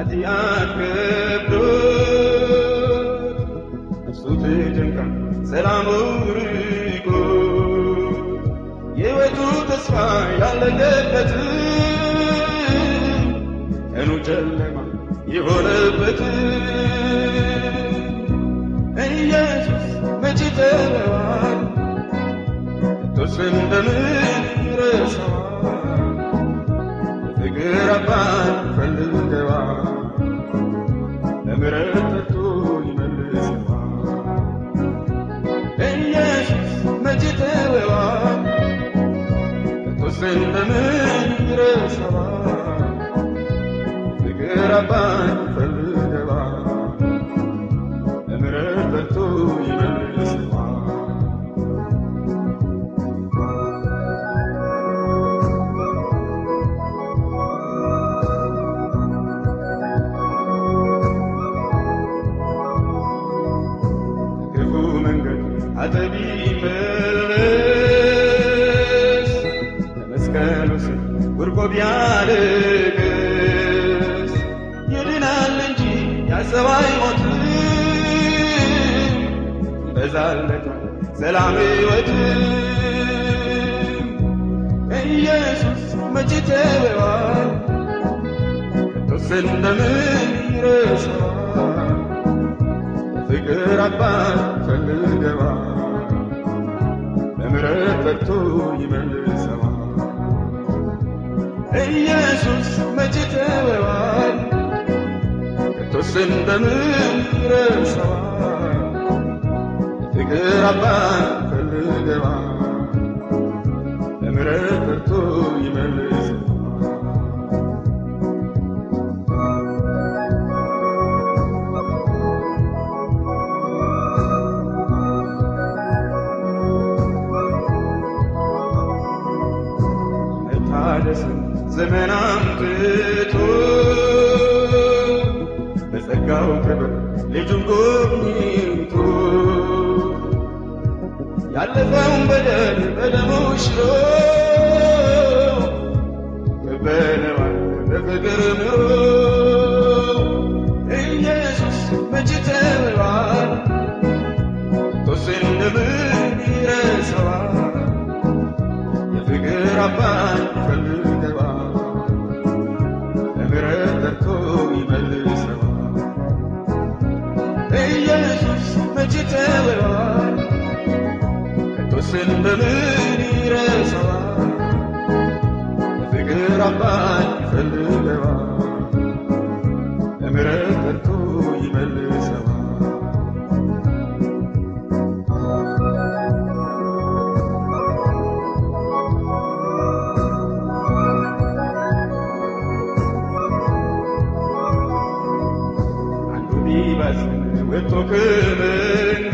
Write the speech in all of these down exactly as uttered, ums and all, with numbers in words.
ኃጢአት ከብዶት ነፍሱ ተጨንቃ ሰላሙ ርቆ የሕይወቱ ተስፋ ያለቀበት ቀኑ ጨለማ የሆነበት ኢየሱስ መቼ ተወዋል ከቶስ እንደምን ይረሳዋል የፍቅር አባት ፈልገዋል ለምሕረት ጠርቶ ይመልሰዋል ኢየሱስ መቼ ተወዋል ከቶስ እንደምን ይረሳዋል የፍቅር አባት ፈልገዋል ለምሕረት ጠርቶ ይመልሰዋል አጠቢ መለስ ለመስቀሉ ስር ወድቆ ቢያለቅስ ይድናል እንጂ ያሰበ አይሞትም ይበዛለታል ሰላም ሕይወት ኢየሱስ መቼ ተወዋል ከቶስ እንደምን ይረሳዋል የፍቅር አባት ፈልገዋል ለምሕረት ጠርቶ ይመልሰዋል ኢየሱስ መቼ ተወዋል ከቶስ እንደምን ይረሳዋል የፍቅር አባት ፈልገዋል ለምሕረት ጠርቶ ይመልሰዋል ዘመን አምጥቶ በጸጋው ክብር ልጁን ጎብኝቶ ያለፈውን በደል በደሙ ሽሮ ከበነዋል በፍቅር ምሮ ኢየሱስ መቼ ተወዋል ከቶስ እንደምን ይረሳዋል የፍቅር አባት ፈልገዋል ለምሕረት ጠርቶ ይመልሰዋል ኢየሱስ መቼ ተወዋል ከቶስ እንደምን ይረሳዋል የፍቅር አባት ፈልገዋል ለምሕረት ጠርቶ ይመልሰዋል ወጥቶ ከመንጋ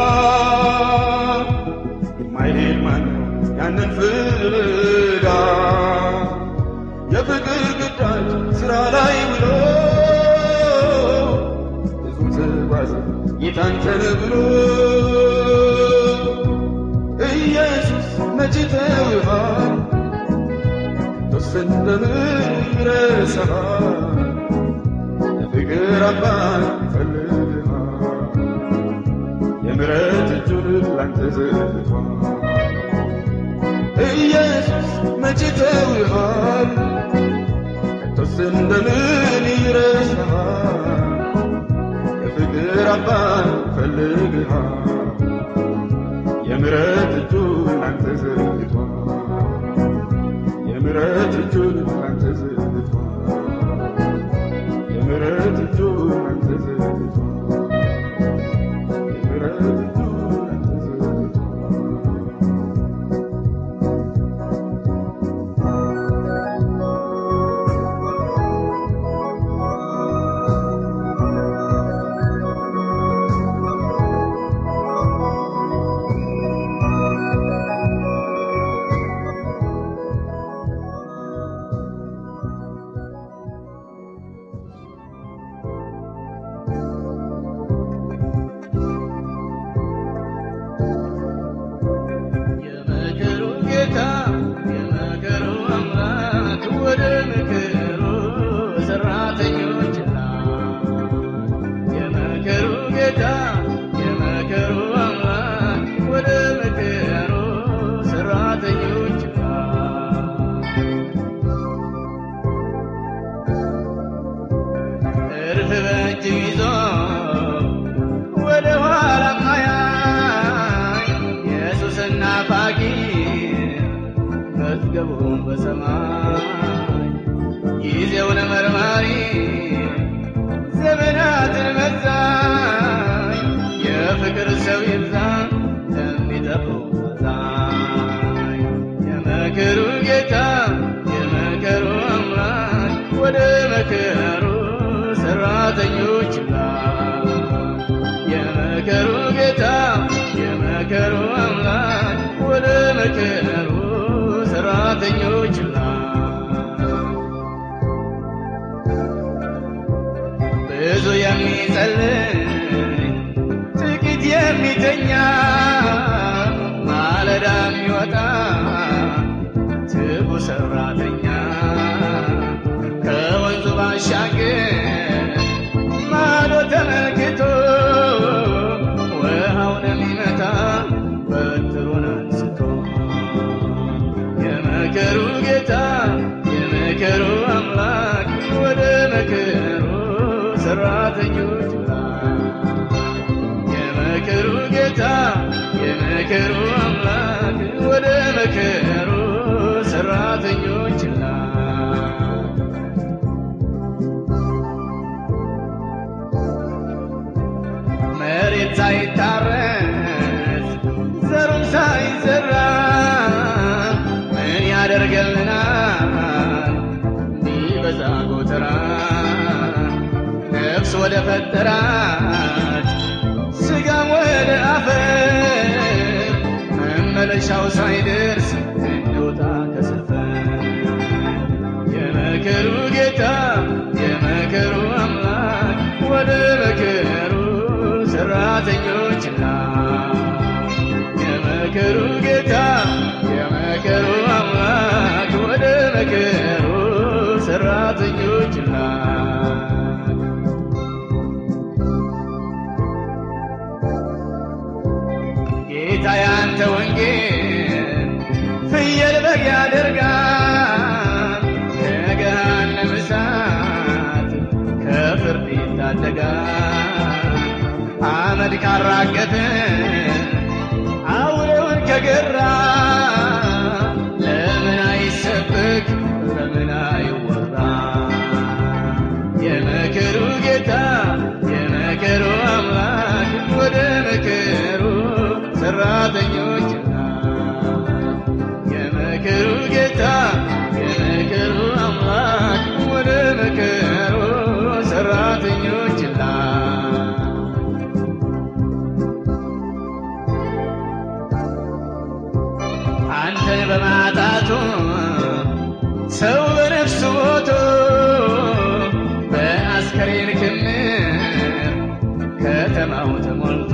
የማይሄድ ማነው ያንን ፍለጋ የፍቅር ግዳጅ ሥራ ላይ ውሎ ብዙ ተጓዘ ጌታን ተነብሎ ኢየሱስ መቼ ተወዋል ከቶስ እንደምን ይረሳዋል የፍቅር አባት ፈልገዋል የምሕረት እጁን ላንተ ዘርግቷል ኢየሱስ መቼ ተወዋል ከቶስ እንደምን ይረሳዋል የፍቅር አባት ፈልገዋል የምሕረት እጁን ላንተ ዘርግቷል የምሕረት እጁን ላንተ ዘርግቷል የምሕረት እጁን ላንተ ዘርግቷል የምሕረት እጁን ላንተ ዘርግቷል የሚጸልይ ጥቂት የሚተኛ ማለዳ የሚወጣ ትጉ ሰራተኛ ከወንዙ ባሻገር ማዶ ተመልክቶ ውሃውን የሚመታ በትሩን አንስቶ የመከሩ ጌታ የመከሩ አምላክ ወደ መከሩ ሰራተኞች የመከሩ ጌታ የመከሩ አምላክ ወደ መከሩ ሰራተኞች መሬት ሳይታረስ ዘሩም ሳይዘራ ምን ያደርገልናል ቢበዛ ጎተራ ነፍስ ወደ ፈጠራት ስጋም ወደ አፈር መመለሻው ሳይደርስ እንዲወጣ ከሰፈር የመከሩ ጌታ የመከሩ አምላክ ወደ መከሩ ሰራተኞች የመከሩ ጌታ የመከሩ አምላክ ወደ መከሩ ሰራተኞች ጌታ ያንተ ወንጌል ፍየል በግ ያደርጋል ከገሃነመ እሳት ከፍርድ ይታደጋል አመድ ካራገፈ አውሬውን ከገራ ለምን አይሰበክ ለምን አይወራ የመከሩ ጌታ የመከሩ አምላክ ወደ መከሩ ሰራተኞች የመከሩ ጌታ የመከሩ አምላክ ወደ መከሩ ሰራተኞች አንተን በማጣቱ ሰው በነፍሱ ሞቶ በአስከሬን ክምር ከተማው ተሞልቶ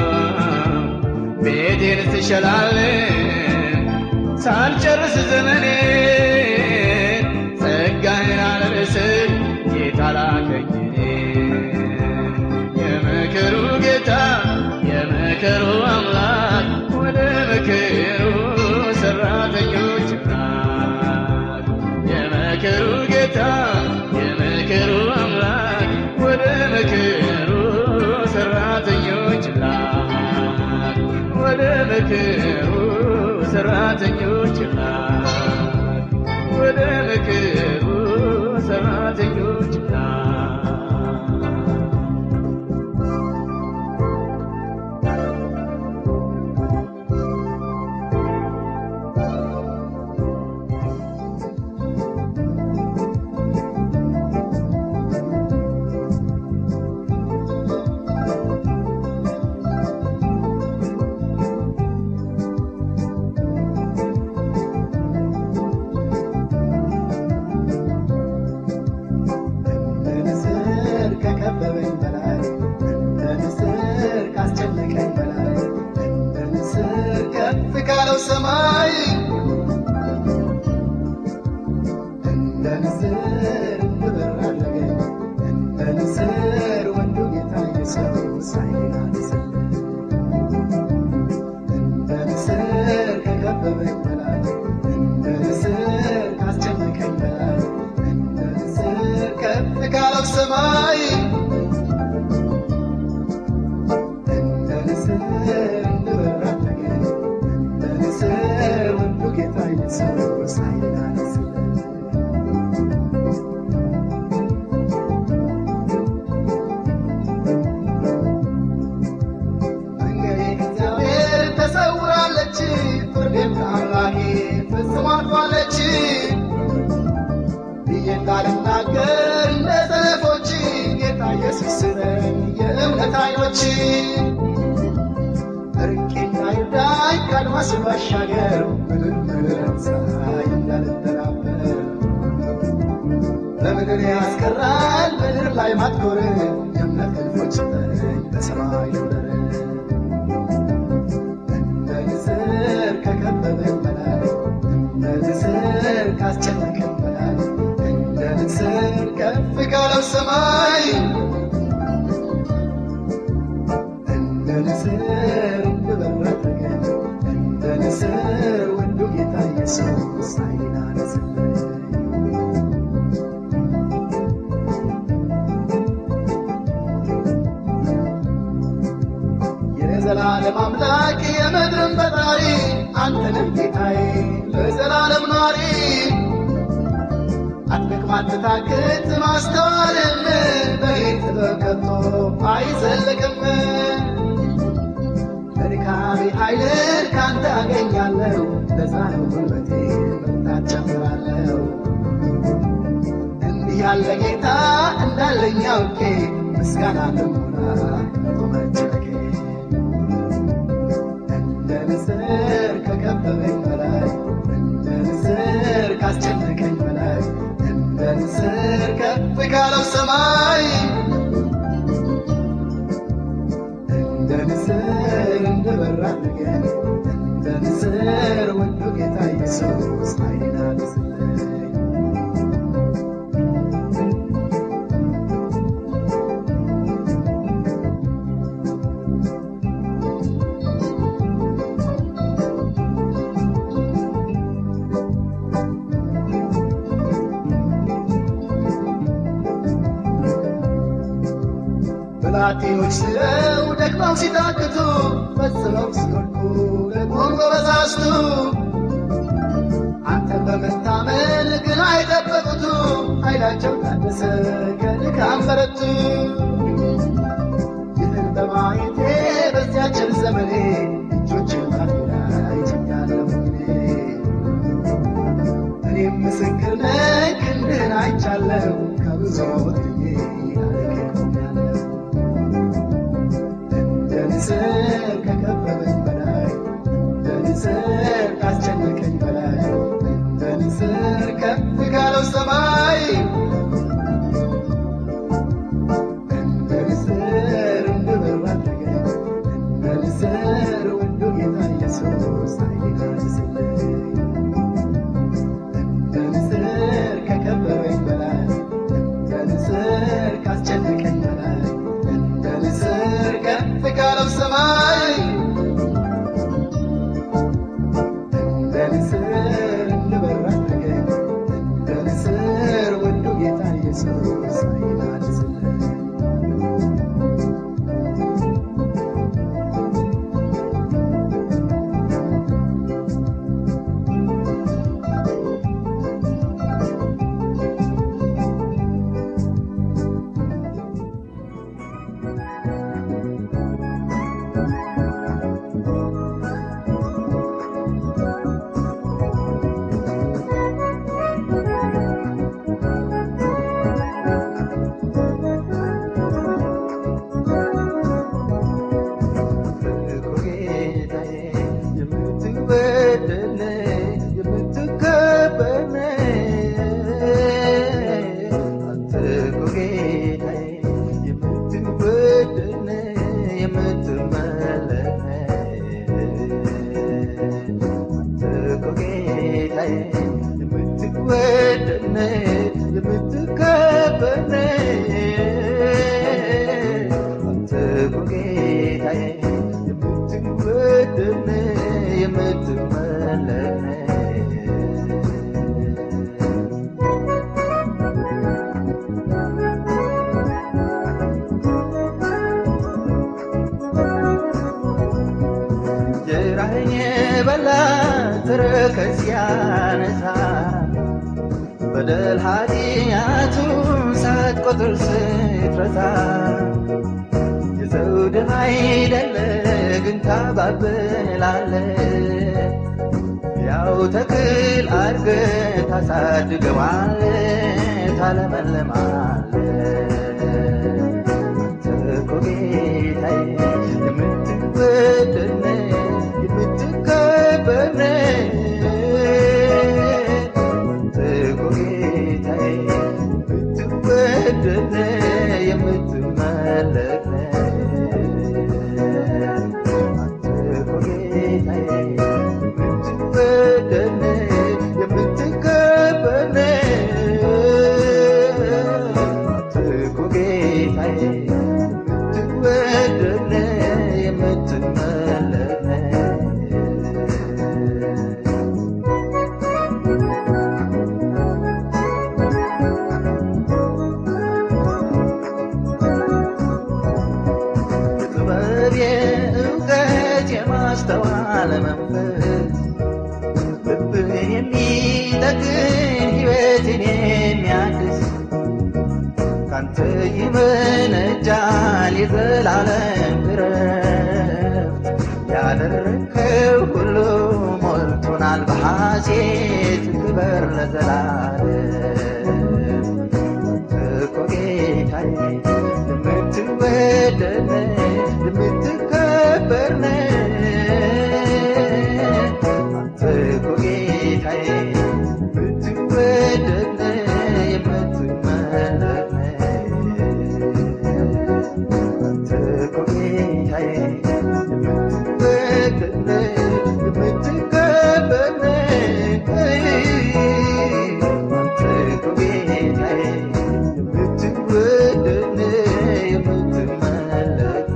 ቤቴን ትሸላለን ሳልጨርስ ዘመኔን ጸጋህን አልብስል ጌታ ላከኝ የመከሩ ጌታ የመከሩ አምላክ ወደ መከሩ ሰራተኞች የመከሩ ጌታ የመከሩ አምላክ ወደ መከሩ ሰራተኞች ወደ መከሩ ሰራተኞች ወደ መከሩ ሰራተኞች ሰማይ እንደ ንስር እንደበራለገኝ እንደ ንስር ወንዱ ጌታ ኢየሱስ አይናስል እንደ ንስር ከከበበኝ በላይ እንደ ንስር ካስጨነቀኝ በላይ እንደ ንስር ከፍ ካለው ሰማይ እንደ ንስር እንደበራለገኝ Sir, when you get tired, sir, was I not? እንዳልናገር ለሰነፎች ጌታ ኢየሱስ ስለኝ የእምነት አይኖች እርቄና ይርዳኝ ከአድማስ ባሻገር ምድር ምድር ፀሐይ እንዳልተራበር በምድር ያስቀራል ምድር ላይ ማትኮር የገነት ክንፎች ስጠኝ በሰማይ ልብረር እንደ ንስር ከከበበኝ በላይ እንደ ንስር ካስጨነቀኝ በላይ እንደ ንስር ከፍ ካለው ሰማይ እንደ ንስር እንድበር አድርገኝ እንደ ንስር ወንዱ ጌታ ኢየሱስ ኃይሌን አነስልኝ የዘላለም አምላክ የምድርን ፈጣሪ አንተንም ጌታዬ ለዘላለም ኗሪ አትደክም አትታክት ማስተዋልም በሌት በከቶ አይዘልቅም በድካሜ ኃይልን ካንተ አገኛለሁ ለዛ ነው ጉልበቴ መርታት ጨምራለሁ እንዲህ ያለ ጌታ እንዳለኝ አውቄ ምስጋና ልሙላ መመቸኬ እንደ ንስር ከከበበኝ በላይ እንደ ንስር ካስጨነቀኝ በላይ እንደ ንስር ከፍ ካለው ሰማይ እንደ ንስር እንድበር አድርገኝ እንደ ንስር ወንዱ ጌታ ኢየሱስ ኃይሌን አነስልኝ ብላቴኖች ስለው ደክመው ሲታክቱ ፈጽመው ሲወድቁ ደግሞም ጎበዛዝቱ አንተን በመታመን ግን አይጠበቁቱ ኃይላቸው ታደሰ ከድካም በረቱ ይህን በማየቴ በዚያችን ዘመኔ እጆችን ባፌ ላይ ጭኛለሁ እኔም ምስክር ነኝ ክንድህን አይቻለሁ ከብዙ ወጥዬ ንስር ከከበበኝ በላይ እንደ ንስር ካስጨነቀኝ በላይ እንደ ንስር ከፍ ካለው ሰማይ እንደ ንስር እንድበር አድርገኝ እንደ ንስር ወንዱ ጌታ ኢየሱስ ኃይሌን አነስልኝ እንደ ንስር ከከበበኝ በላይ እንደ ንስር ካስጨነቀኝ በላይ እንደ ንስር ከፍ ካለው ሰማይ እንደ ንስር እንድበር አድርገኝ እንደ ንስር ወንዱ ጌታ ኢየሱስ ኃይሌን አነስልኝ بدل حدياتو سات قطر سترتا يزود عيد اللي انت بابلالي ياو تكل أرق تصدق وعلي تلملم علي تكو بيتاي يمتقبلني يمتقبلني يمتقبلني يمتقبلني የምትወደድ የምትመለክ የጥበብ የእውቀት የማስተዋል መንፈስ ልብን የሚጠግን ሕይወትን የሚያድስ ካንተ ይመነጫል የዘላለም ዕረፍት ያደረግከው ሁሉ ሞልቶናል በሐሴት ክበር ለዘላለም አንተ እኮ ጌታዬ የምትወደድ የምትከበር አንተ እኮ ጌታዬ የምትወደድ የምትመለክ አንተ እኮ ጌታዬ የምትወደድ የምትከበር አንተ እኮ ጌታዬ የምትወደድ የምትመለክ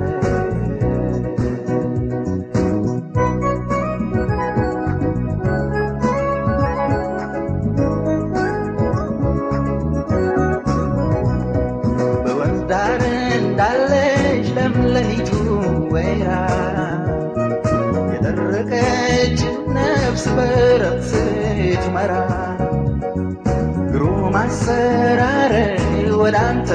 በወንዝ ዳር እንዳለች ለምለሚቱ ወይራ የደረቀች ነፍስ በረፍት ስትመራ ግሩም አሰራር ወደ አንተ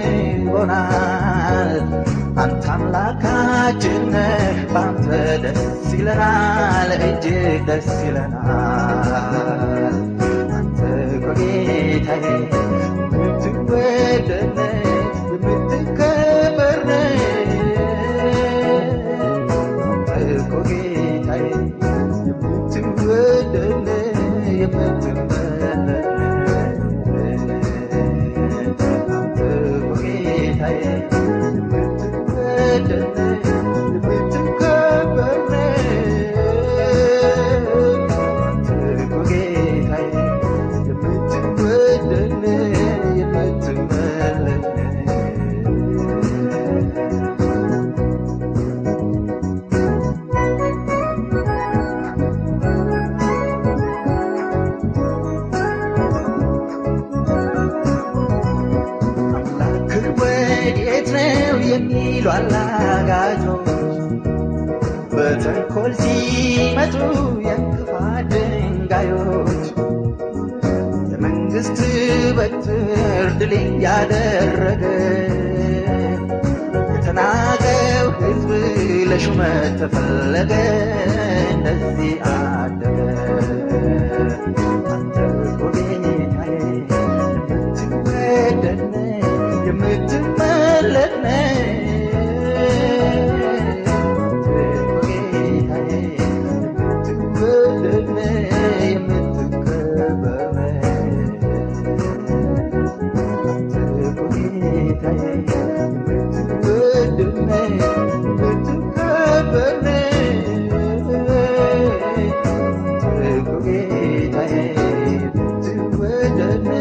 ስቦናል አንተ አምላካችን ነህ በአንተ ደስ ይለናል እጅግ ደስ ይለናል አንተ እኮ ጌታዬ የምትወደድ የምትከበር አንተ እኮ ጌታዬ የምትወደድ የምትመለክ አንተ እኮ ጌታዬ የምትወደድ የምትከበር አንተ እኮ ጌታዬ የምትወደድ የምትመለክ አምላክህ ወዴት ነው የሚሉ አላጋጆች በተንኮል ሲመጡ የእንቅፋት ድንጋዮች የመንግሥት በትር ድል ያደረገ የተናቀው ሕዝብ ለሹመት ተፈለገ እንደዚህ አደገ አንተ እኮ ጌታዬ የምትወደድ የምትመለክ አንተ እኮ ጌታዬ የምትወደድ የምትከበር አንተ እኮ ጌታዬ የምትወደድ የምትከበር አንተ እኮ ጌታዬ የምትወደድ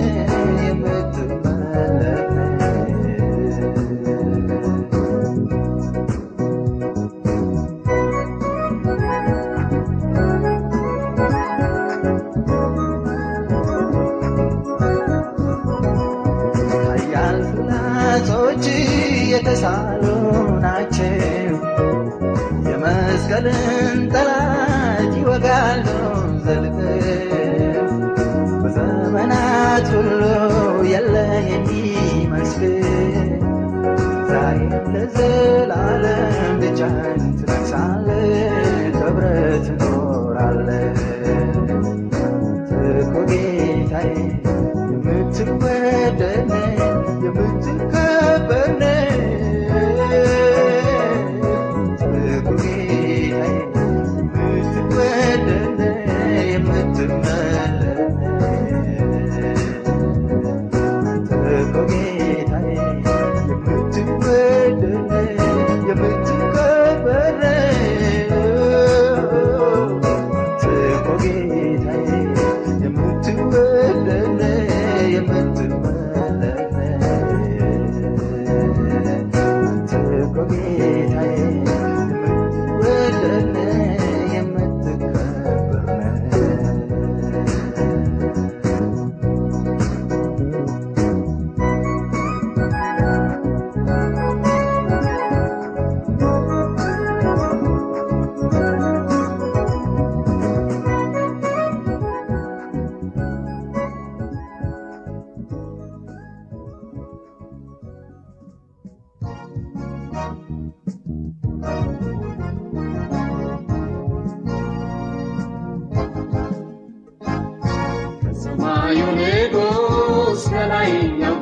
የምትመለክ ኃያል ፍላጾች የተሳሉ ናቸው የመስቀልን ጠላት ይወጋሉ ዘልቀው በዘመናት ሁሉ የለ የሚመስል ዛሬም ለዘላለም ብቻህን ትነግሣለህ ከብረህ ትኖራለህ አንተ እኮ ጌታዬ የምትወደድ የምትከበር አንተ እኮ ጌታዬ የምትወደድ የምትመለክ አንተ እኮ ጌታዬ የምትወደድ የምትከበር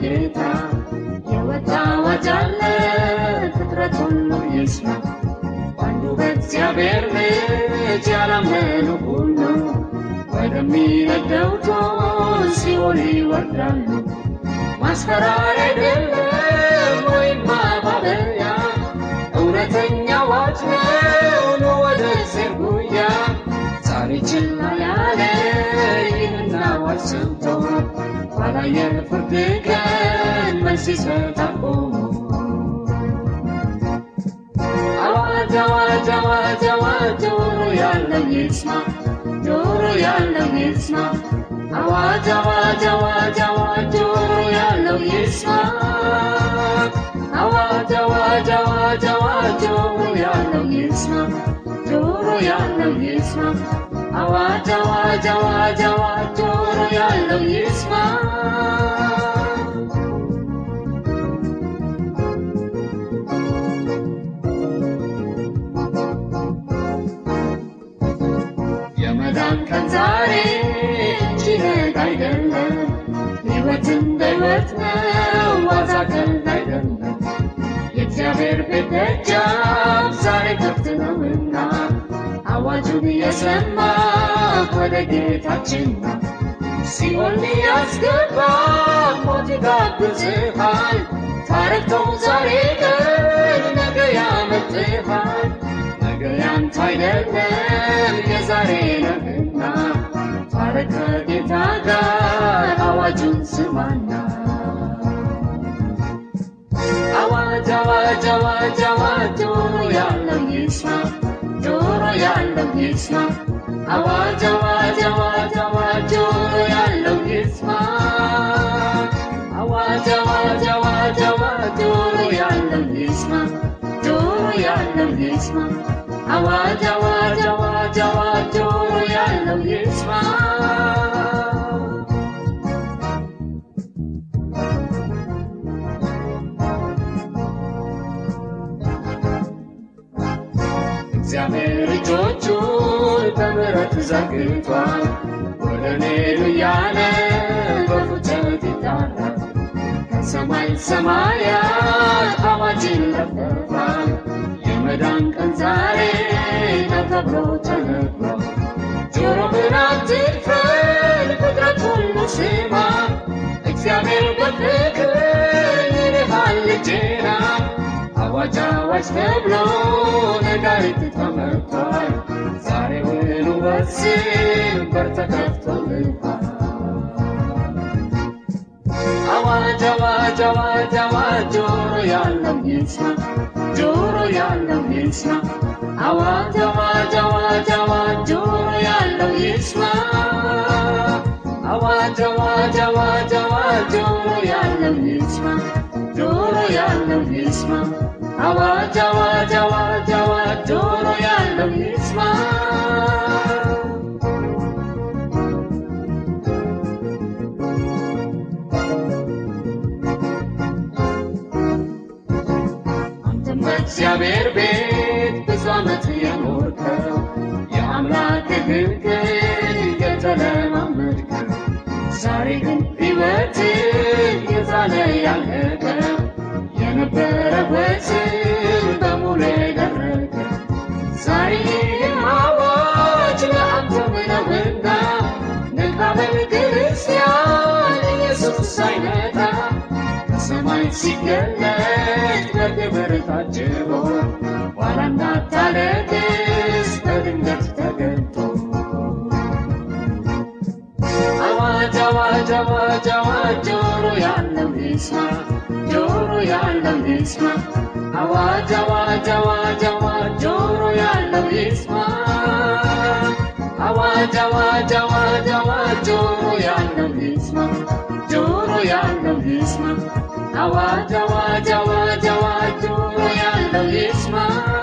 ጌታ የወጣ አዋጅ አለ ፍጥረት ሁሉ ይስማ አንዱ በእግዚአብሔር ልጅ ያላመኑ ሁሉ ወደሚነደው እቶን ሲኦል ይወርዳሉ ማስፈራሪያ አይደለም ወይም ማባበያ እውነተኛ አዋጅ ነው ወደ እግዚአብሔር ዛሬ ችላ ያለ ይህን አዋጅ ሰምቶ ኋላ የፍርድ ቀን መልስ ይሰጣል ቆሞ አዋጅ አዋጅ አዋጅ አዋጅ ጆሮ ያለው ይስማ ጆሮ ያለው ይስማ አዋጅ አዋጅ አዋጅ አዋጅ ጆሮ ያለው ይስማ አዋጅ አዋጅ አዋጅ አዋጅ ጆሮ ያለው ይስማ ጆሮ ያለው ይስማ አዋጅ አዋጅ አዋጅ አዋጅ ጆሮ ያለው ይስማ የመዳን ቀን ዛሬ ችግር አይደለም ሕይወት እንደ ሕይወት ነው ዋዛ ቀልድ አይደለም የእግዚአብሔር ቤት ደጃፍ ዛሬ ክፍት ነውና አዋጁን የሰማ ወደ ጌታችን ሲኦል ያስገባ ሞት ይጋብዝሃል ታሪክተው ዛሬ ቀን ነገ ያመልጥሃል ነገ ያንተ አይደለም የዛሬ ነውና ታሪክ ከጌታ ጋር አዋጁን ስማና አዋጅ አዋጅ አዋጅ አዋጅ ጆሮ ያለው ይስማ ጆሮ ያለው ይስማ አዋጅ አዋጅ አዋጅ አዋጅ ጆሮ ያለው ይስማ አዋጅ አዋጅ አዋጅ አዋጅ ጆሮ ያለው ይስማ ጆሮ ያለው ይስማ አዋጅ አዋጅ አዋጅ አዋጅ ጆሮ ያለው ይስማ እግዚአብሔር እጆቹን በምሕረት ዘርግቷል ወደ እኔ እያለ በፉጨት ይጣራል ከሰማይ ሰማያት አዋጅን ለፍፏል የመዳን ቀን ዛሬ ነው ተብሎ ተነግሯል ጆሮህን አትክፈት ፍጥረት ሁሉ ስማ እግዚአብሔር በፍቅር ይልሃል ልጄና አዋጅ አዋጅ ተብሎ ነጋሪት ተመቷል ዛሬውን ወስን በር ተከፍቶልሃል አዋጅ አዋጅ አዋጅ አዋጅ ጆሮ ያለው ይስማ ጆሮ ያለው ይስማ አዋጅ አዋጅ አዋጅ አዋጅ ጆሮ ያለው ይስማ አዋጅ አዋጅ አዋጅ አዋጅ ጆሮ ያለው ይስማ ጆሮ ያለው ይስማ አዋጅ አዋጅ አዋጅ አዋጅ ጆሮ ያለው ይስማ አንተም በእግዚአብሔር ቤት ብዙ ዓመት የኖርከው የአምላክህን ሕግ የተለማመድከው ዛሬ ግን ሕይወትህ የዛለ ያለቀ የነበረ ወስን በሙሉ የደረቀ ዛሬ ይህም አዋጅ ለአንተም ነውና ንቃ በል ክርስቲያን ኢየሱስ ሳይመጣ ከሰማይ ሲገለጥ በክብር ታጅቦ ኋላ እንዳታለቅስ በድንገት ተገልጦ አዋጅ አዋጅ አዋጅ አዋጅ ጆሮ ያለው ይስማ ጆሮ ያለው ይስማ አዋጅ አዋጅ አዋጅ አዋጅ ጆሮ ያለው ይስማ አዋጅ አዋጅ አዋጅ አዋጅ ጆሮ ያለው ይስማ ጆሮ ያለው ይስማ አዋጅ አዋጅ አዋጅ አዋጅ ጆሮ ያለው ይስማ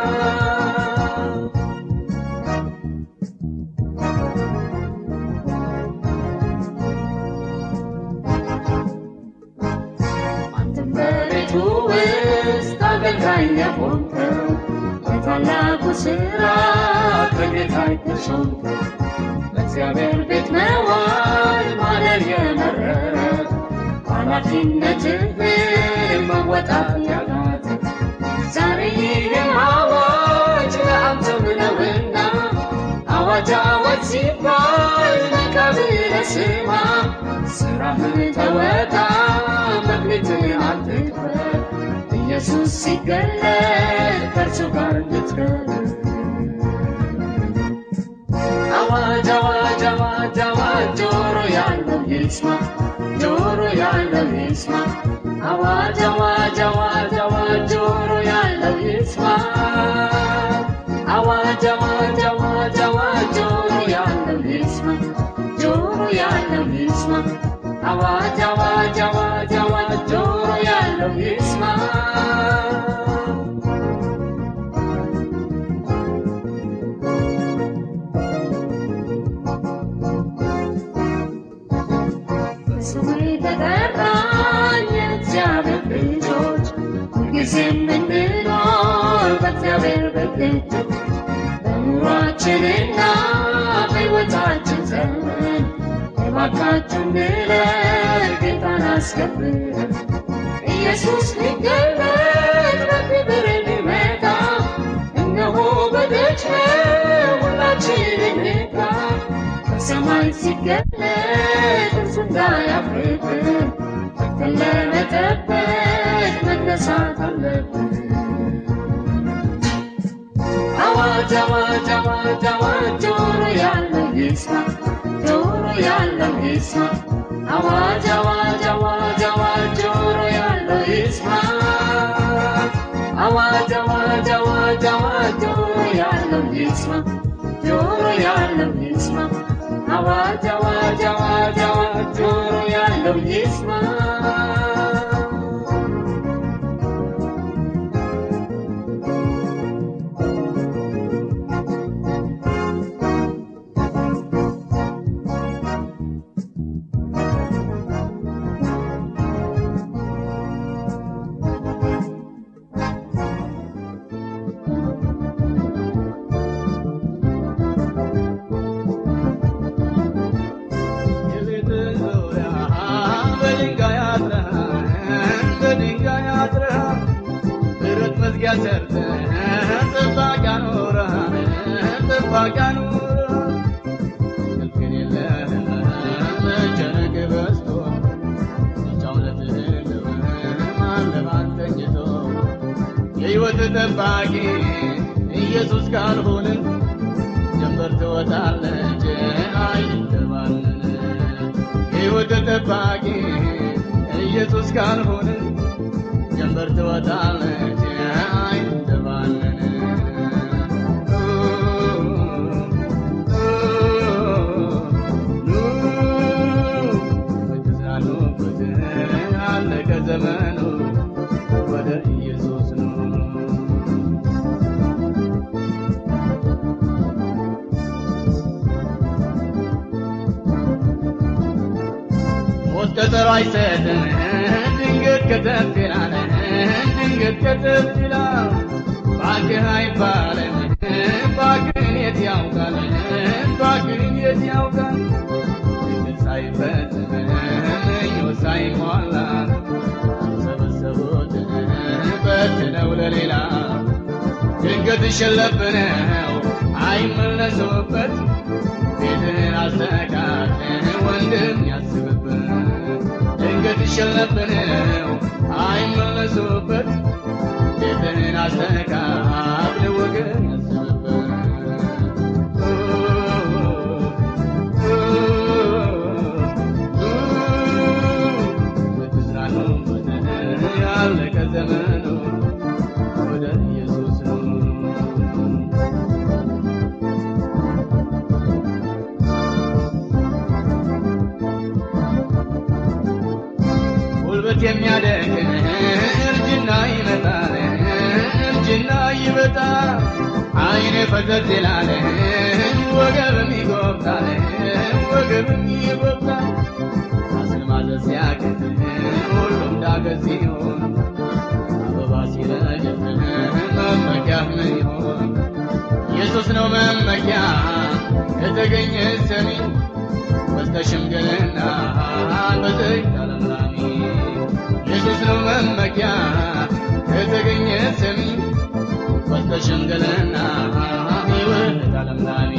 አገልጋይ የሆንከው በታላቁ ሥራ በጌታ የተሾምከው በእግዚአብሔር ቤት መዋል ማደር የመረረ ኃላፊነትህን መወጣት ያቃት ዛሬ ይህን አዋጅ ለአንተም ነውና አዋጅ አዋጅ ሲባል ነቃ ብለህ ስማ ስራህን ተወጣ መክሊትህን አትክፈል ኢየሱስ ሲገለጥ ከእርሱ ጋር ልትገባ አዋጅ አዋጅ አዋጅ አዋጅ ጆሮ ያለው ይስማ ጆሮ ያለው ይስማ አዋጅ አዋጅ አዋጅ አዋጅ ጆሮ ያለው ይስማ አዋጅ አዋጅ አዋጅ አዋጅ ጆሮ ያለው ይስማ ጆሮ ያለው ይስማ አዋጅ አዋጅ አዋጅ አዋጅ ጆሮ ያለው ይስማ በሰማይ ተጠራን የእግዚአብሔር ልጆች ሁልጊዜም እንድንኖር በእግዚአብሔር በደጅ በኑሯችንና በሕይወታችን ዘመን እባካችሁ እንለፍ ጌታን አስከብር ኢየሱስ ሊገለጥ በክብር ሊመጣ እነሆ በደጅ ነው ሁላችንን እንካ በሰማይ ሲገለጥ እርሱ እንዳያፍርብን ተግተን ለመጠበቅ መነሳት አለብን አዋጅ አዋጅ አዋጅ አዋጅ ጆሮ ያለው ይስማ ጆሮ ያለው ይስማ አዋጅ አዋጅ አዋጅ አዋጅ ጆሮ ያለው ይስማ አዋጅ አዋጅ አዋጅ አዋጅ ጆሮ ያለው ይስማ ጆሮ ያለው ይስማ አዋጅ አዋጅ አዋጅ አዋጅ ጆሮ ያለው ይስማ ተባቂ ኢየሱስ ካልሆነ ጀንበር ትወጣለች አይተባነን ሕይወት ተባቂ ኢየሱስ ካልሆነ ጀንበር ትወጣለች አይተባነን በተዛኑበት አለቀ ዘመኑ ወደ ኢየሱስ ነው ቀጠሮ አይሰጥም ድንገት ከተፍ ይላል ድንገት ከተፍ ይላል ባክህ አይባልም ባክህን የት ያውቃል ባክህን የት ያውቃል ሳይፈጽም ምኞት ሳይሟላ ሰበሰቡት በትነው ለሌላ ድንገት ሸለብነው አይመለሱበት ቤትህን አስተካክል ወንድም ያስብበት ድንገት ሸለብነው አይመለሱበት ቤትህን አስተካክል ወገን ያስብበት በተዝናኑበት ያለቀ ዘመኑ ወደ ኢየሱስ ነው የሚያደክም እርጅና ይመጣል እርጅና ይመጣል አይኔ ፈዘዝ ይላል ወገብም ይጎብጣል ወገብም ይጎብጣል አስል ማዘዝ ሲያቅት ሁሉም ዳገት ሲሆን አበባ ሲረግፍ መመኪያ ምን ይሆን ኢየሱስ ነው መመኪያ የተገኘ ሰሚ በስተሽምግልና በዘይት አለምራሚ ኢየሱስ ነው መመኪያ ከተገኘ ሰሚ ወስተሽንገለና ሕይወት ዓለምላሚ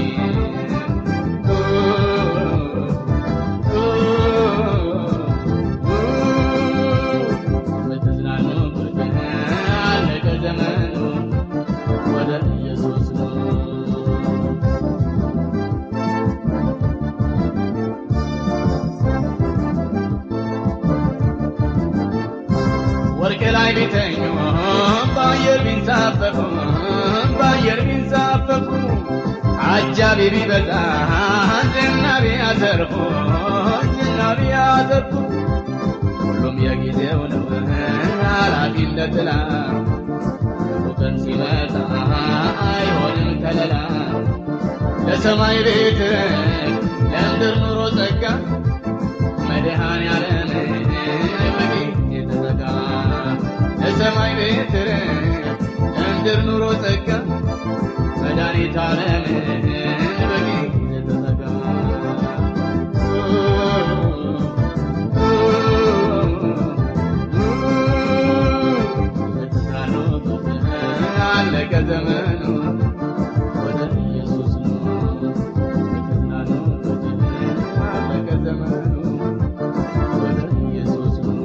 ወርቅላይ ቢተኙ ባየር ቢንሳፈፉ ባየር ቢንሳፈፉ አጃቢ ቢበዛ ዝና ቢያተርፉ ዝና ቢያተርፉ ሁሉም የጊዜው ነው ኃላፊነት ላ ቀን ሲመጣ አይሆንም ከለላ ለሰማይ ቤት ለምድር ኑሮ ጸጋ መድኃኔዓለም ለሰማይ ቤት ለምድር ኑሮ ጸጋ መድኃኒተ ዓለም በጊዜ ተዘጋ አለቀ ዘመኑ ወደ ኢየሱስ ነው አለቀ ዘመኑ ወደ ኢየሱስ ነው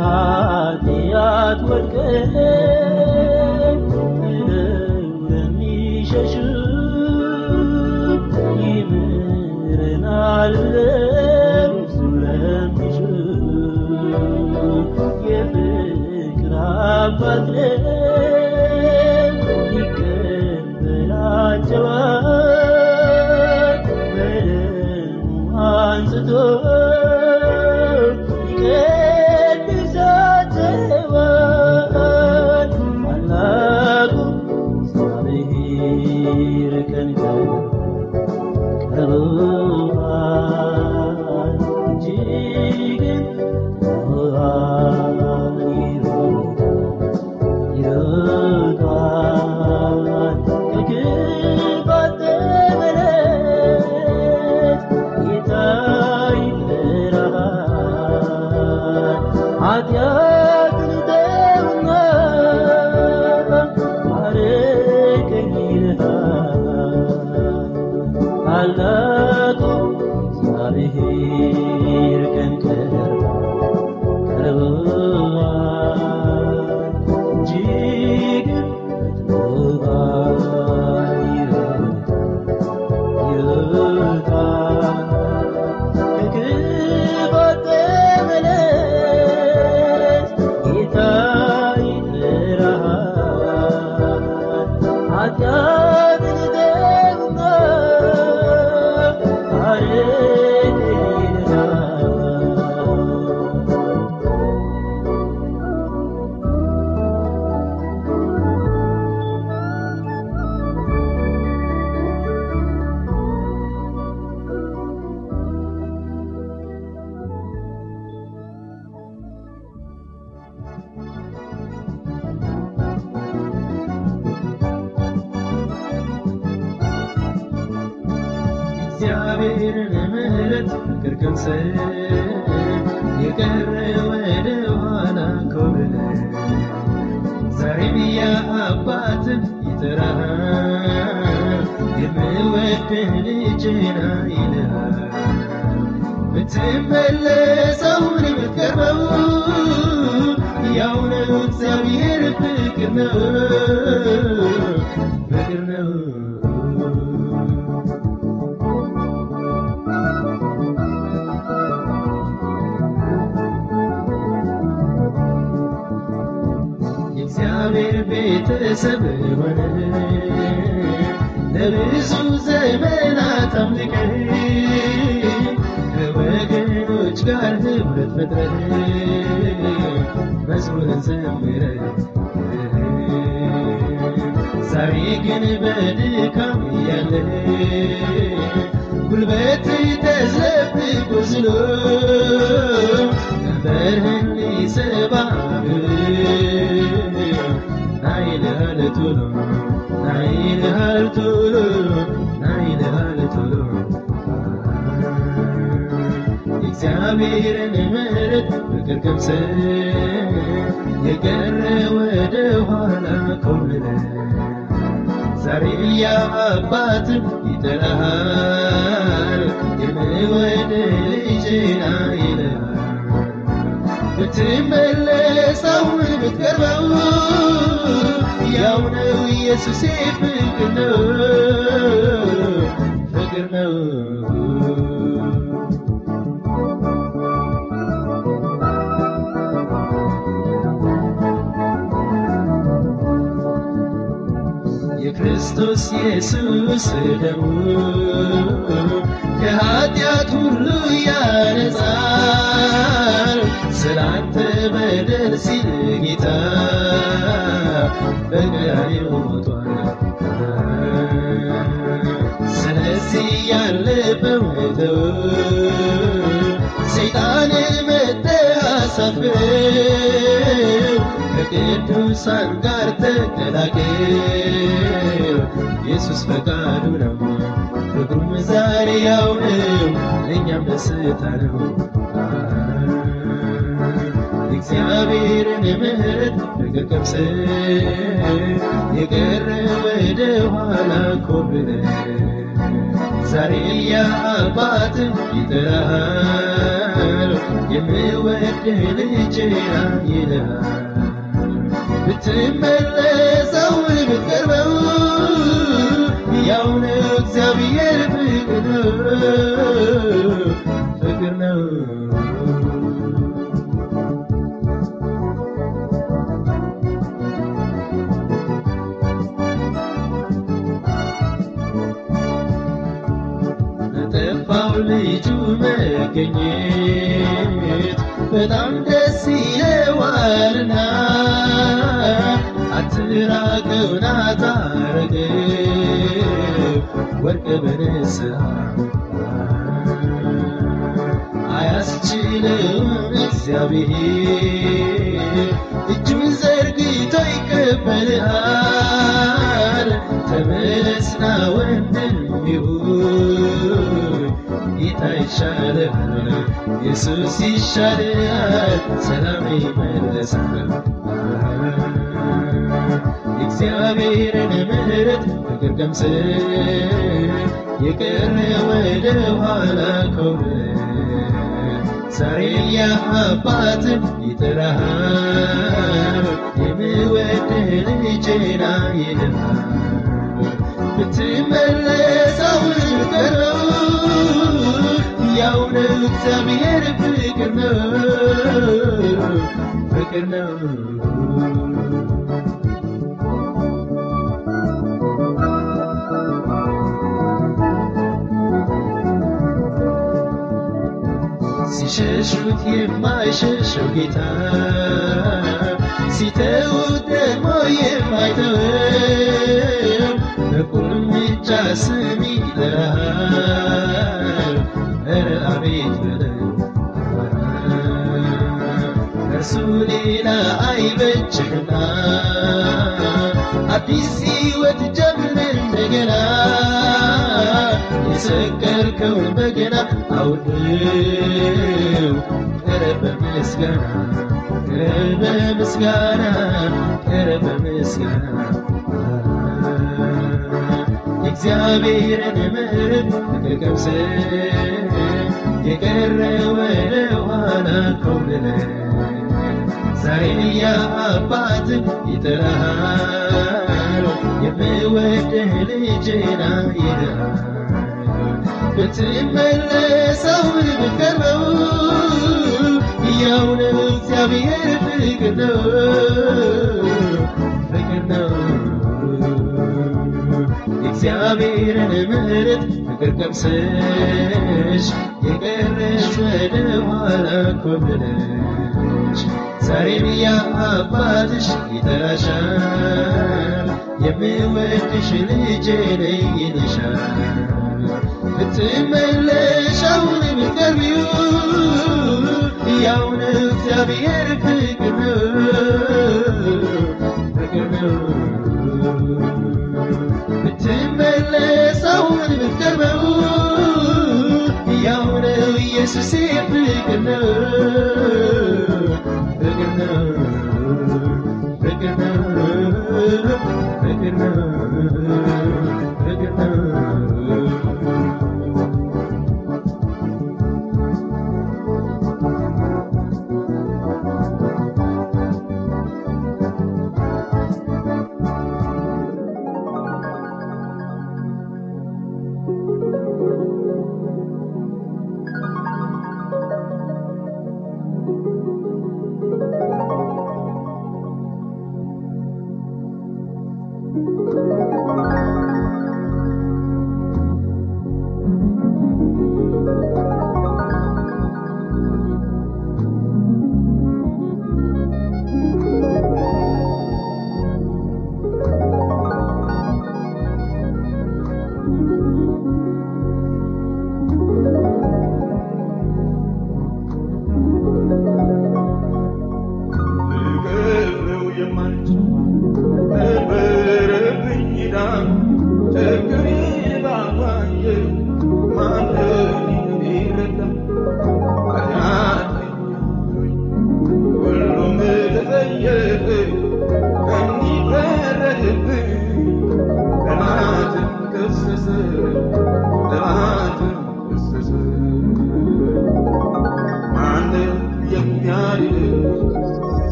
ኃጢአት ወድቀን ለሚሸሹ ይምረናል ለእርሱ ለሚሹ የፍቅር አባት ይቀበላቸዋል በደሙ አንጽቶ እግዚአብሔርን ምሕረት ፍቅር ቀምሰ የቀረ ወደ ኋላ ኮብለ ዛሬም የአባትን ይጠራሃል የምወድህ ልጅና ይልሃል ብትመለሰውን ብትቀርበው ያው ነው እግዚአብሔር ፍቅር ነው ፍቅር ነው የእግዚአብሔር ቤተሰብ ሆነ ለብዙ ዘመናት አምልከህ ከወገኖች ጋር ህብረት ፈጥረህ መዝሙርን ዘምረህ ዛሬ ግን በድካም ያለህ ጉልበት ተዘብቆ ዝሎ ቀንበርህን ሊሰባብር ናይልሃል ቶሎ ናይልሃል ቶሎ ናይልሃል ቶሎ የእግዚአብሔርን ምሕረት ፍቅር ቀምሰህ የቀረ ወደ ኋላ ኮብልለህ ዛሬ የአባት ይጠራሃል የምወድህ ልጅና ይልሃል ብትመለስ አሁን ብትቀርበው ያው ነው ኢየሱስ ፍቅር ነው ፍቅር ነው የክርስቶስ ኢየሱስ ደሙ ከኃጢአት ሁሉ ያነጻል ስላንተ በደል ሲል ጌታ በቀራንዮ ሞቷል ስለዚህ ያለፈው ተው ሰይጣን መተህ አሳፍረው ከቅዱሳን ጋር ተቀላቀል ኢየሱስ ፈቃዱ ነው ፍቅሩም ዛሬ ያው ነው ለእኛም ደስታ ነው እግዚአብሔርን ምሕረት ፍቅር ቀምሰህ የቀረ ወደ ኋላ ኮብልለህ ዛሬ የአባት ይጠራሃል የምወድህ ልጄ ይልሃል ብትመለሰው ብትቀርበው ያው ነው እግዚአብሔር ፍቅር ነው ፍቅር ነው ጠፋው ልጁ መገኘት በጣም ደስ ይለዋልና አትራቀውና ታረገው ወርቅ በንስሐ አያስችልም እግዚአብሔር እጁን ዘርግቶ ይቀበልሃል ተመለስና ወንድም ይሁን ጌታ ይሻልሃል ኢየሱስ ይሻልሃል ሰላም ይመለሳል እግዚአብሔርን ምሕረት ፍቅር ቀምሰህ የቀረ ወደ ኋላ ኮብለህ ዛሬ የአባት ይጠራሃል የምወድህ ልጄ ና ይልሃል ብትመለሰው ብትቀርበው ያው ነው እግዚአብሔር ፍቅር ነው ፍቅር ነው ሲሸሹት የማይሸሸው ጌታ ሲተውት ደግሞ የማይተወው በቁልምጫ ስም ይጠራሃል ኧረ አቤት በለው ከእርሱ ሌላ አይበጅህና አዲስ ሕይወት ጀምር እንደገና የሰቀልከውን በገና አውርደው ቅረብ በምስጋና ቅረብ በምስጋና ቅረብ በምስጋና እግዚአብሔርን ምሕረት ፍቅር ቀምሰህ የቀረ ወደ ኋላ ኮብልለህ ዛሬ የአባት ይጠራሃል የምወድህ ልጄ ና ይልሃል ብትመለሰው ብትቀርበው ያው ነው እግዚአብሔር ፍቅር ነው ፍቅር ነው እግዚአብሔርን ምሕረት ፍቅር ቀምሰሽ የቀረሽ ወደ ኋላ ኮብለሽ ዛሬም የአባትሽ ይጠራሻል የምወድሽ ልጄ ነኝ ይልሻል ብትመለሻው ብትቀርቢው ያው ነው እግዚአብሔር ፍቅር ነው ፍቅር ነው ብትመለሰው ብትቀርበው ያው ነው ኢየሱስ ፍቅር ነው ፍቅር ነው ፍቅር ነው ፍቅር ነው ፍቅር ነው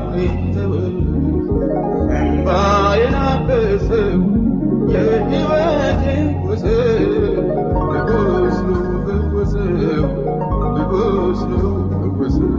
እንባዬን አበሰው የሕይወቴን ቁስል በቁስሉ ፈወሰው በቁስሉ ፈወሰው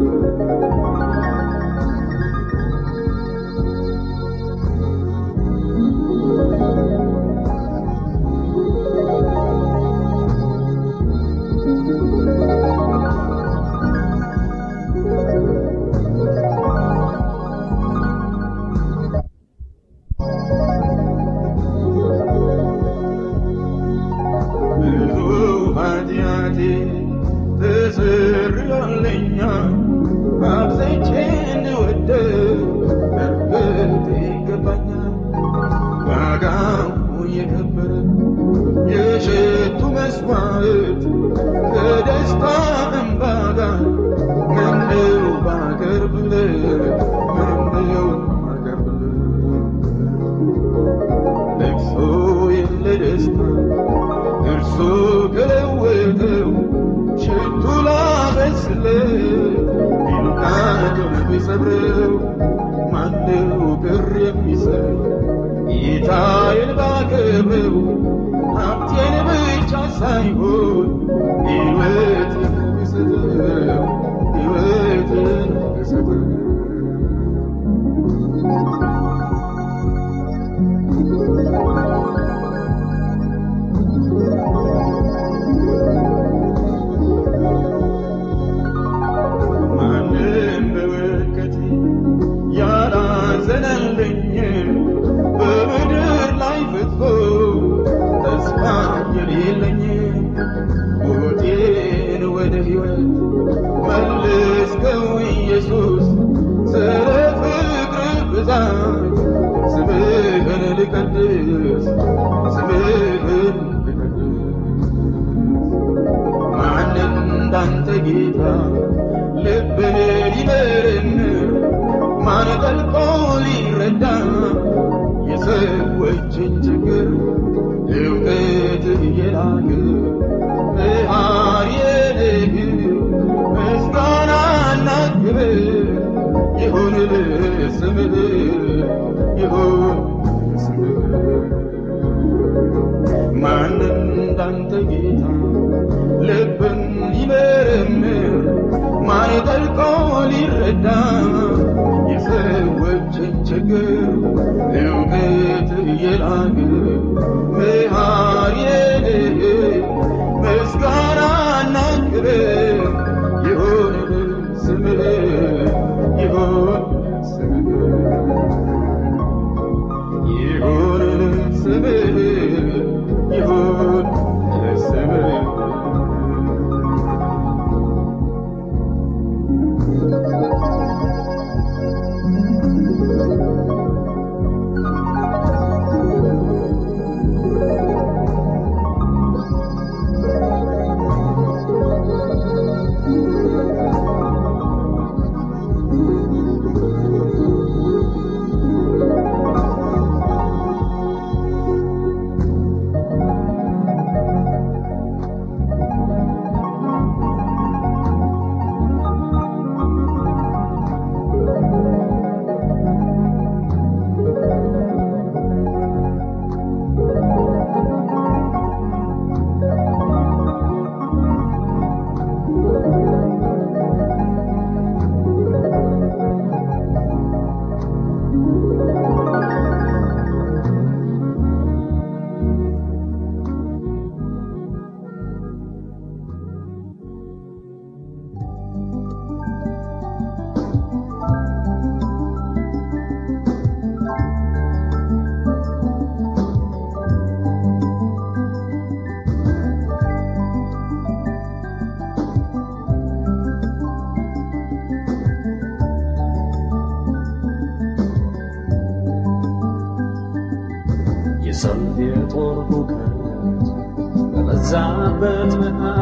በዛበት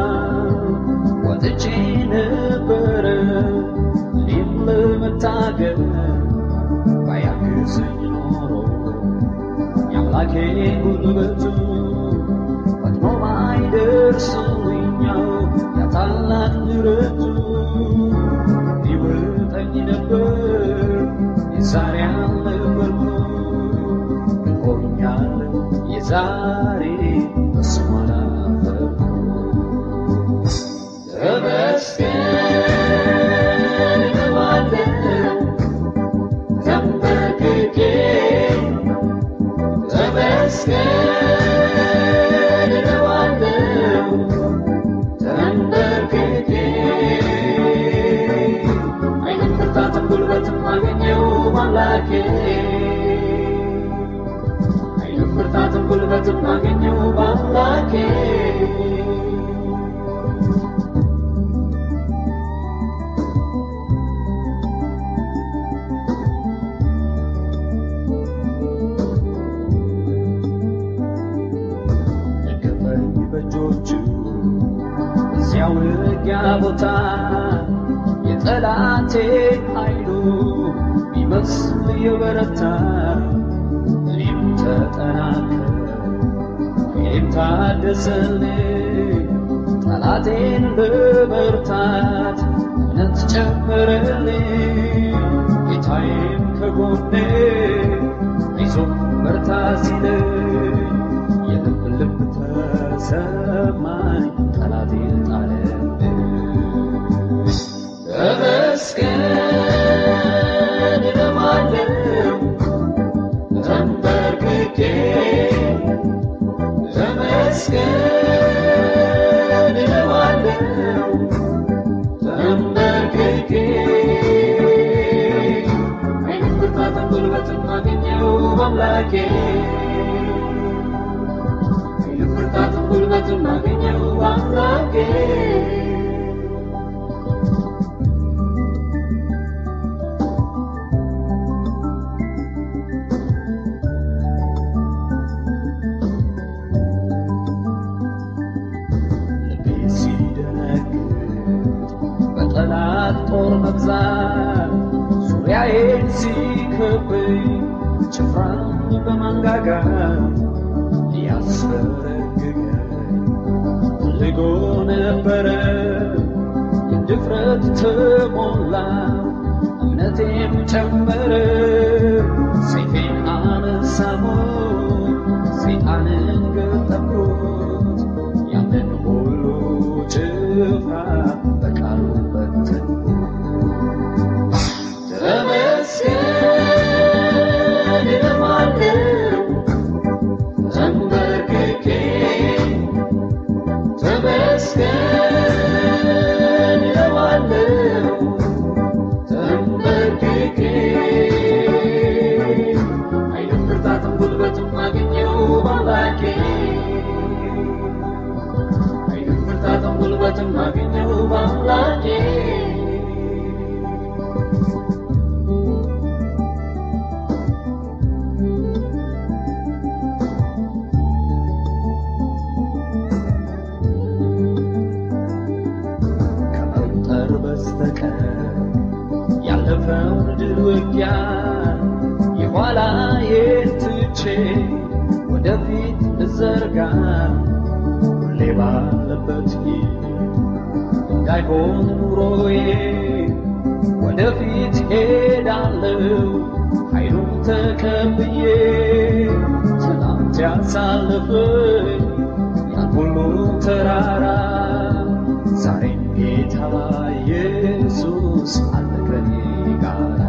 መሃል ወጥቼ ነበረ እኔም ለመታገል ባያግዘኝ ኖሮ የአምላኬ ጉልበቱ ፈጥኖ ባይደርስልኛው ያ ታላቅ ምሕረቱ ይበልጠኝ ነበር የዛሬ በስሟላ ፈርኩ ተመስገን እለዋለሁ ተንበርክኬ ተመስገን እለዋለሁ ተንበርክኬ አይንም ብርታትም ጉልበትም አገኘው በአምላኬ አይንም ብርታትም ጉልበትም አገኘው በአምላኬ ያውጊያ ቦታ የጠላቴ ኃይሉ ቢመስል የበረታ እኔም ተጠናከረ እኔም ታደሰልኝ ጠላቴን በበርታት እምነት ጨመረልኝ ጌታዬም ከጎኔ አይዞህ በርታ ሲለኝ የልብ ልብ ተሰማኝ ጠላቴን ጣለብኝ ተመስገን እለዋለሁ ተንበርክኬ ተመስገን እለዋለሁ ተንበርክኬ አይንም ብርታትም ጉልበትም አገኘው በአምላኬ አይንም ብርታትም ጉልበትም አገኘው በአምላኬ በጠላት ጦር መብዛት ዙሪያዬን ሲከበኝ ጭፍራን በማንጋጋት ሊያስፈረግገኝ ፈልጎ ነበረ ድፍረት ተሞላ እምነቴም ጨመረ ሰይፌን አነሳሁት ሰይጣንን ገጠምኩት ያንን ሁሉ ጭፍራ በቃሉ በተንኩት ተመስገን እለዋለሁ ተንበርክኬ ተመስገን እለዋለሁ ተንበርክኬ አይንም ብርታትም ጉልበትም አገኘው በአምላኬ አይንም ብርታትም ጉልበትም አገኘው በአምላኬ ከመቁጠር በስተቀር ያለፈውን ድል ውጊያ የኋላዬን ትቼ ወደፊት እዘርጋ ሁሌ ባለበት እንዳይሆን ኑሮዬ ወደፊት ሄዳለሁ ኃይሉን ተቀብዬ ትናንት ያሳለፈኝ ያን ሁሉ ተራራ ዛሬም ጌታ ኢየሱስ አለ ከኔ ጋራ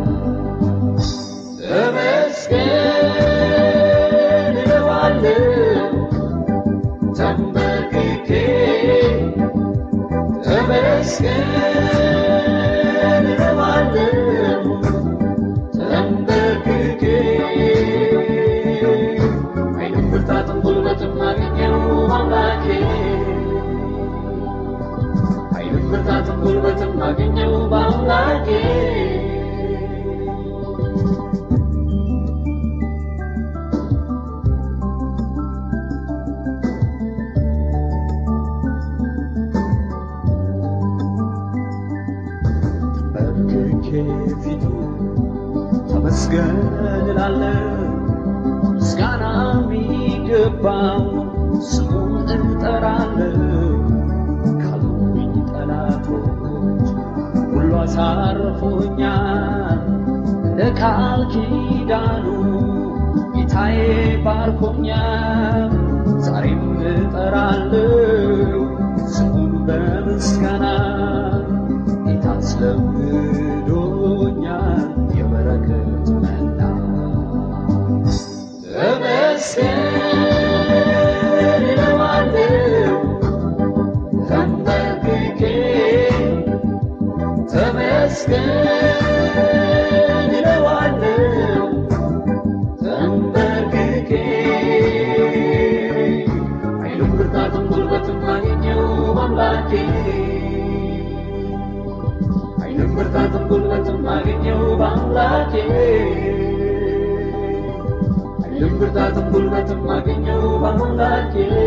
ተመስገን እለዋለሁ ተንበርክኬ ተመስገን እለዋለሁ ተንበርክኬ አይንም ብርታትም ጉልበትም አገኘው በአምላኬ አይንም ብርታትም ጉልበትም አገኘው በአምላኬ ፊቱ ተመስገን እላለሁ ምስጋና የሚገባው ስሙን እጠራለሁ ካሉኝ ጠላቶች ሁሉ አሳርፎኛል ለቃል ኪዳኑ ጌታ ጌታዬ ባርኮኛል ዛሬም እጠራለሁ ስሙን በምስጋና ጌታ አስለምዶኛል የበረከት መና ተመስገን እለዋለሁ ተንበርክኬ ተመስገን እለዋለሁ ተንበርክኬ ኃይሉን ብርታቱን ጉልበቱን ማግኘው በአምላኬ ኃይሉን ብርታቱን ጉልበቱን ማግኘው በአምላኬ ኃይሉን ብርታቱን ጉልበቱን ማግኘው በአምላኬ